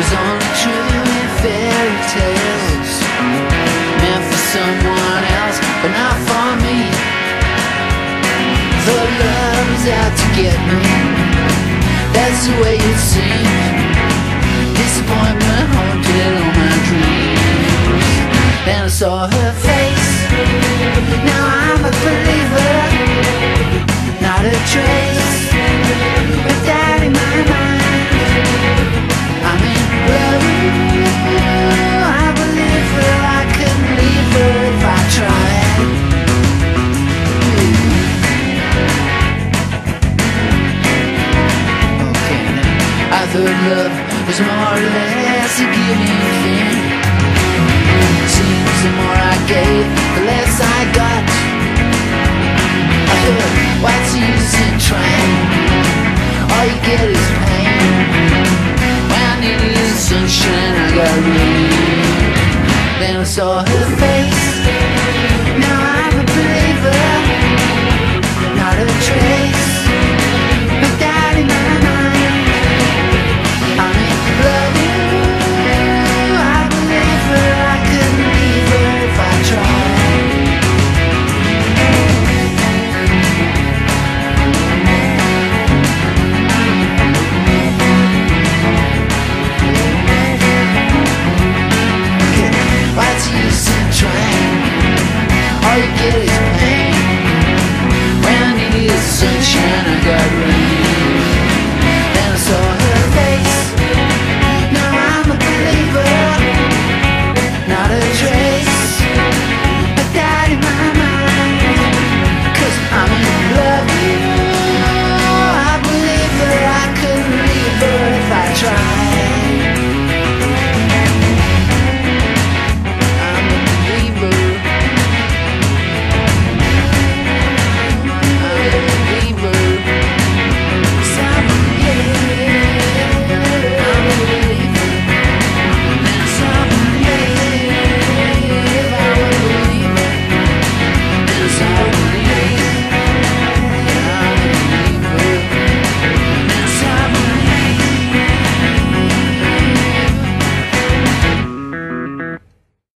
was only true in fairy tales, meant for someone else, but not for me. The love is out to get me, that's the way it seems. Disappointment haunted all my dreams. Then I saw her face, now I'm a believer. Not a trace of doubt in my mind. I'm in love, I believe her. I couldn't leave her if I tried. Okay, now I thought love was more or less a giving thing. Seems the more I gave, the less I got. I heard, what's the use in trying? All you get is pain. When I needed sunshine, I got rain. Then I saw her face.